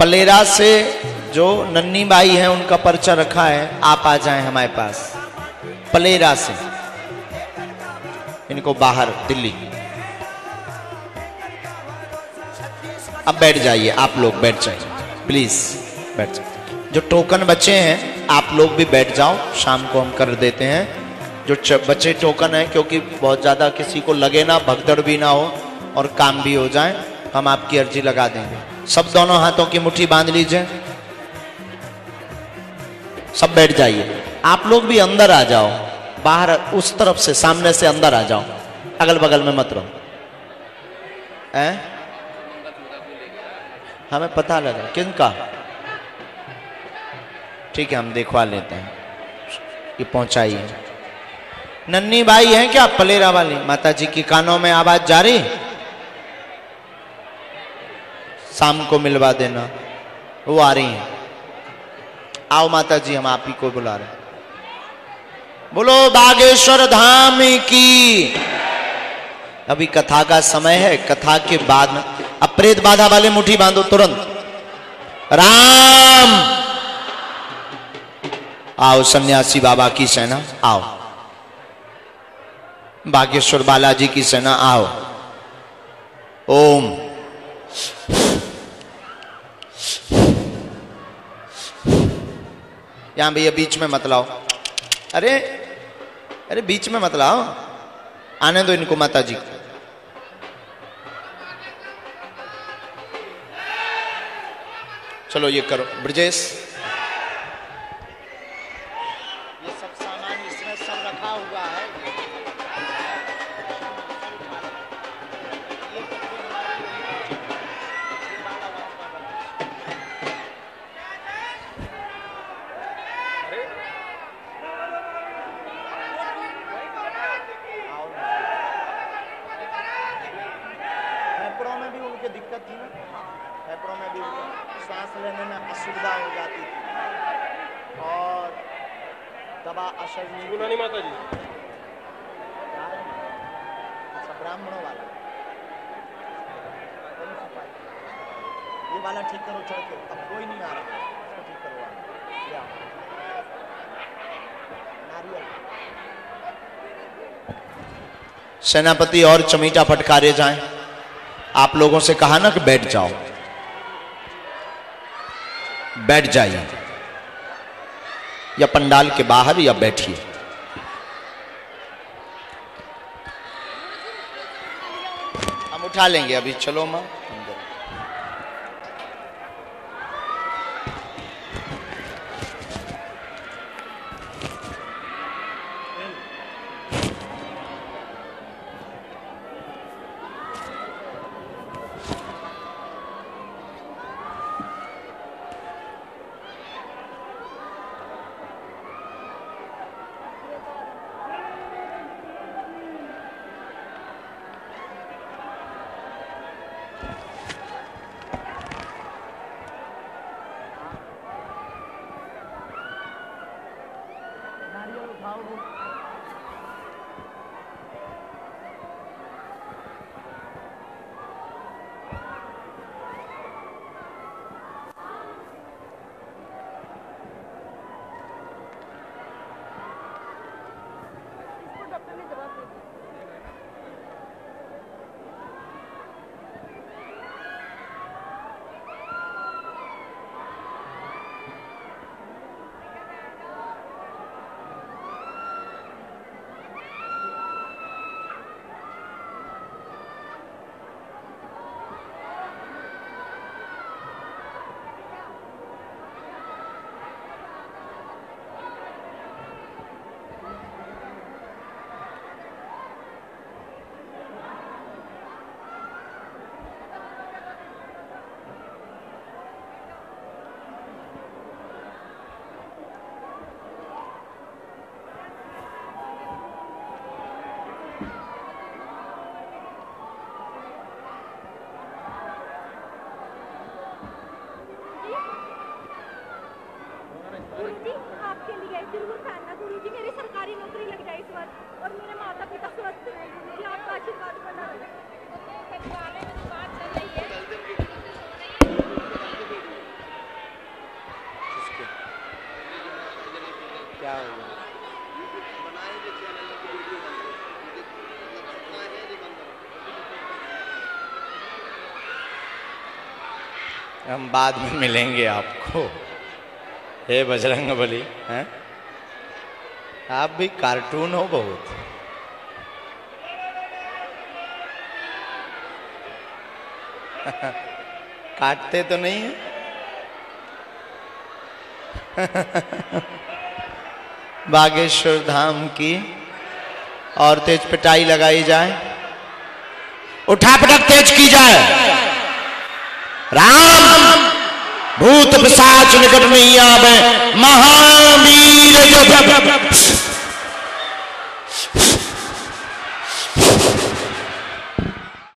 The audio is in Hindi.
पलेरा से जो नन्ही बाई है उनका पर्चा रखा है, आप आ जाएं हमारे पास। पलेरा से इनको बाहर दिल्ली। अब बैठ जाइए, आप लोग बैठ जाइए प्लीज, बैठ जाइए। जो टोकन बचे हैं आप लोग भी बैठ जाओ, शाम को हम कर देते हैं जो बचे टोकन है, क्योंकि बहुत ज्यादा किसी को लगे ना, भगदड़ भी ना हो और काम भी हो जाए, हम आपकी अर्जी लगा देंगे। सब दोनों हाथों की मुट्ठी बांध लीजिए, सब बैठ जाइए। आप लोग भी अंदर आ जाओ, बाहर उस तरफ से, सामने से अंदर आ जाओ, अगल बगल में मत रहो। हमें पता लगा किनका, ठीक है हम दिखवा लेते हैं। ये पहुंचाइए। नन्ही बाई है क्या पलेरा वाली? माता जी की कानों में आवाज जा रही, शाम को मिलवा देना, वो आ रही हैं। आओ माता जी, हम आप ही को बुला रहे हैं। बोलो बागेश्वर धाम की। अभी कथा का समय है, कथा के बाद में अब प्रेत बाधा वाले मुट्ठी बांधो तुरंत। राम आओ, सन्यासी बाबा की सेना आओ, बागेश्वर बालाजी की सेना आओ। ओम यहां भैया बीच में मत लाओ, अरे अरे बीच में मत लाओ, आने दो इनको माता जी को। चलो ये करो ब्रजेश, ये सब सामान इसमें सब रखा हुआ है। फेफड़ों में भी उनकी दिक्कत थी ना, फेफड़ों में भी सांस लेने में असुविधा हो जाती थी और दवा असर नहीं। माता जी अच्छा, ब्राह्मणों वाला ये वाला ठीक करो चढ़ के, अब कोई नहीं आ रहा, इसको ठीक करवा नारियल। सेनापति और चमीटा फटकारे जाएं। आप लोगों से कहा ना कि बैठ जाओ, बैठ जाइए, या पंडाल के बाहर या बैठिए। हम उठा लेंगे अभी, चलो मां। हम बाद में मिलेंगे आपको। हे बजरंगबली, हैं आप भी कार्टून हो बहुत। काटते तो नहीं है? बागेश्वर धाम की और तेज पिटाई लगाई जाए, उठा पटक तेज की जाए। राम भूत पिशाच निकट नहीं आवे, महावीर जब